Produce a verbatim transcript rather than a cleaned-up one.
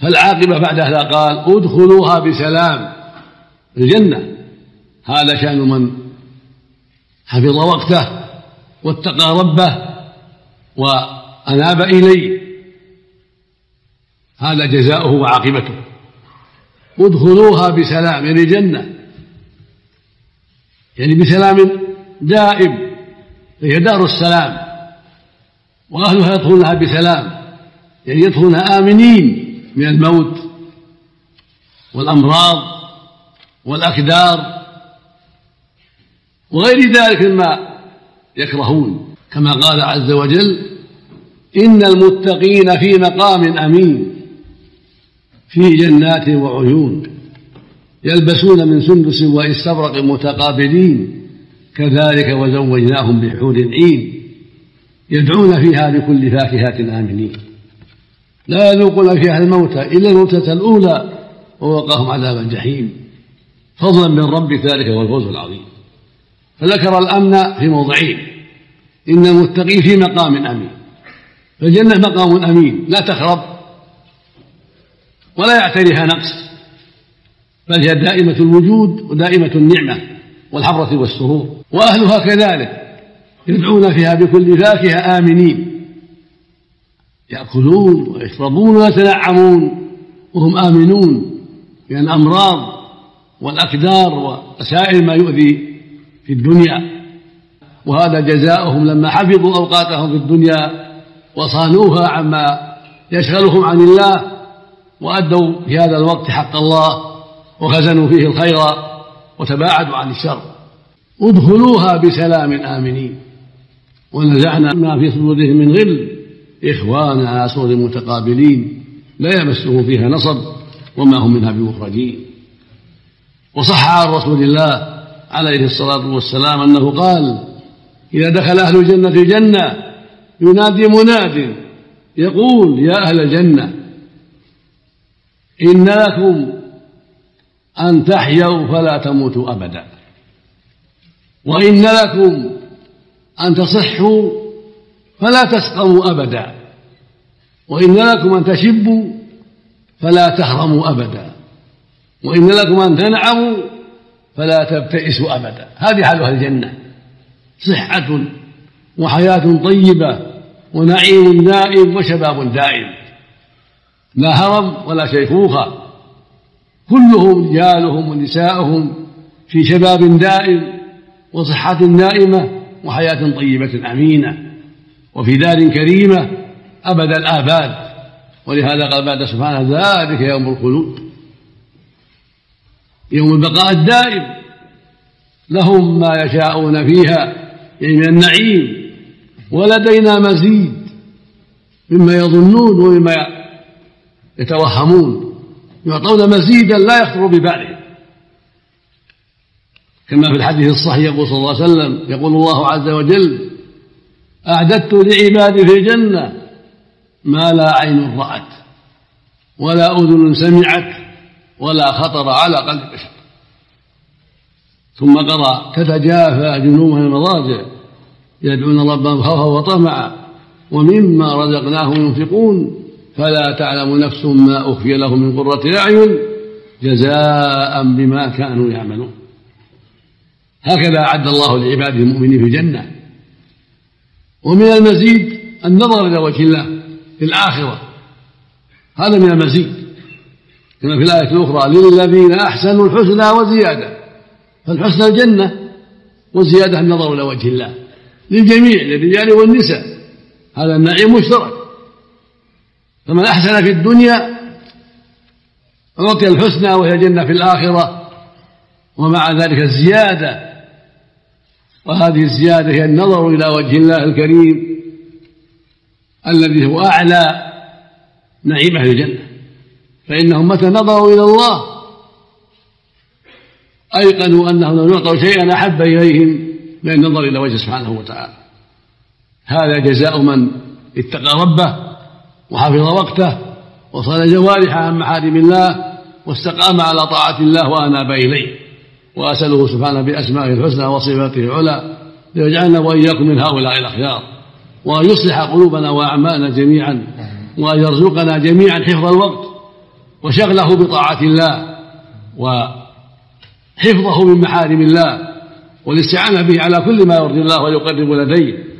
فالعاقبة بعد هذا قال ادخلوها بسلام. الجنة هذا شأن من حفظ وقته واتقى ربه وأناب إليه، هذا جزاؤه وعاقبته. ادخلوها بسلام يعني الجنة، يعني بسلام دائم، هي دار السلام، وأهلها يدخلونها بسلام، يعني يدخلونها آمنين من الموت والأمراض والأكدار وغير ذلك مما يكرهون، كما قال عز وجل إن المتقين في مقام أمين في جنات وعيون يلبسون من سندس واستبرق متقابلين كذلك وزوجناهم بحور عين يدعون فيها بكل فاكهة آمنين لا يذوقون فيها الموت إلا الموتة الأولى ووقاهم عذاب الجحيم فضلا من رب ذلك هو الفوز العظيم. فذكر الأمن في موضعين، إن المتقين في مقام أمين، فالجنة مقام أمين لا تخرب ولا يعتريها نقص، بل هي دائمة الوجود ودائمة النعمة والحرة والسرور، وأهلها كذلك يدعون فيها بكل فاكهة آمنين، يأكلون ويشربون ويتنعمون وهم آمنون من الأمراض والأكدار وسائر ما يؤذي في الدنيا، وهذا جزاؤهم لما حفظوا أوقاتهم في الدنيا وصانوها عما يشغلهم عن الله وأدوا في هذا الوقت حق الله وخزنوا فيه الخير وتباعدوا عن الشر. ادخلوها بسلام آمنين ونزعنا ما في صدورهم من غل إخوانا على سرر متقابلين لا يمسهم فيها نصب وما هم منها بمخرجين. وصح عن رسول الله عليه الصلاة والسلام أنه قال إذا دخل أهل الجنة الجنة ينادي مناد يقول يا أهل الجنة إن لكم أن تحيوا فلا تموتوا أبدا، وإن لكم أن تصحوا فلا تسقموا أبدا، وإن لكم أن تشبوا فلا تهرموا أبدا، وإن لكم أن تنعموا فلا تبتئسوا أبدا. هذه حال أهل الجنة، صحة وحياة طيبة ونعيم دائم وشباب دائم، لا هرم ولا شيخوخة، كلهم رجالهم ونساءهم في شباب دائم وصحة دائمة وحياة طيبة أمينة وفي دار كريمة أبد الآباد. ولهذا قال بعد سبحانه ذلك يوم الخلود، يوم البقاء الدائم، لهم ما يشاءون فيها يعني من النعيم ولدينا مزيد مما يظنون ومما يتوهمون، يعطون مزيدا لا يخطر ببالهم، كما في الحديث الصحيح يقول صلى الله عليه وسلم يقول الله عز وجل أعددت لعبادي في الجنة ما لا عين رأت ولا أذن سمعت ولا خطر على قلب بشر. ثم قرأ تتجافى جنوبهم المضاجع يدعون ربهم خوفا وطمعا ومما رزقناهم ينفقون فلا تعلم نفس ما أخفي لهم من قرة أعين جزاء بما كانوا يعملون. هكذا أعد الله لعباده المؤمنين في الجنة. ومن المزيد النظر إلى وجه الله في الآخرة، هذا من المزيد، كما في الآية الأخرى للذين أحسنوا الحسنى وزيادة، فالحسنى الجنة والزيادة النظر إلى وجه الله للجميع للرجال والنساء، هذا النعيم مشترك، فمن أحسن في الدنيا أعطي الحسنى وهي الجنة في الآخرة، ومع ذلك الزيادة، وهذه الزيادة هي النظر إلى وجه الله الكريم الذي هو أعلى نعيم أهل الجنة، فإنهم متى نظروا إلى الله أيقنوا أنهم لم يعطوا شيئا أحب إليهم من النظر إلى وجهه سبحانه وتعالى. هذا جزاء من اتقى ربه وحفظ وقته وصان جوارحه عن محارم الله واستقام على طاعة الله وأناب إليه. وأسأله سبحانه بأسمائه الحسنى وصفاته العلى ليجعلنا وإياكم من هؤلاء الأخيار، وأن يصلح قلوبنا وأعمالنا جميعا، وأن يرزقنا جميعا حفظ الوقت وشغله بطاعة الله وحفظه من محارم الله والاستعانة به على كل ما يرضي الله ويقرب لديه.